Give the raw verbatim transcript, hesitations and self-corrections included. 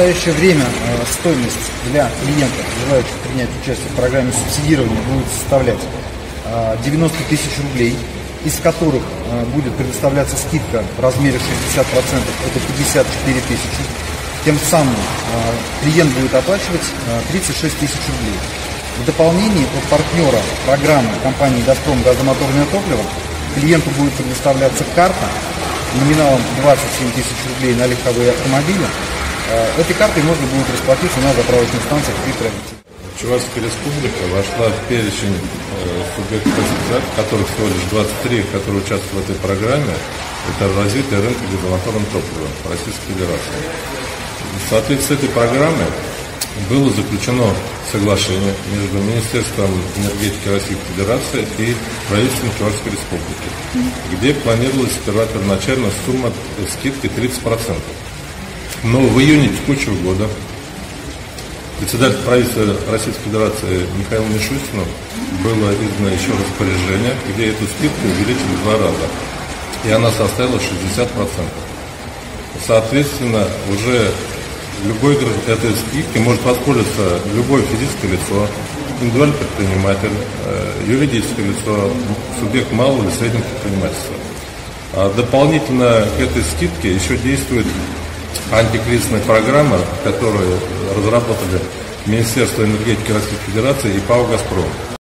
настоящее время стоимость для клиентов, желающих принять участие в программе субсидирования, будет составлять девяносто тысяч рублей, из которых будет предоставляться скидка в размере шестьдесят процентов, это пятьдесят четыре тысячи. Тем самым клиент будет оплачивать тридцать шесть тысяч рублей. В дополнение от партнера программы компании «Газпром» газомоторное топливо клиенту будет предоставляться карта номиналом двадцать семь тысяч рублей на легковые автомобили. Этой картой можно будет расплатиться на заправочных станциях при трафике. Чувашская республика вошла в перечень э, субъектов, которых всего лишь двадцать три, которые участвуют в этой программе. Это развитие рынка газомоторным топливом Российской Федерации. В соответствии с этой программой было заключено соглашение между Министерством энергетики Российской Федерации и правительством Чувашской республики, где планировалась сперва первоначально сумма скидки тридцать процентов. Но в июне текущего года председатель правительства Российской Федерации Михаилу Мишустину было издано еще распоряжение, где эту скидку увеличили в два раза, и она составила шестьдесят процентов. Соответственно, уже любой этой скидки может воспользоваться любое физическое лицо, индивидуальный предприниматель, юридическое лицо, субъект малого или среднего предпринимательства. А дополнительно к этой скидке еще действует антикризисная программа, которую разработали Министерство энергетики Российской Федерации и ПАО «Газпром».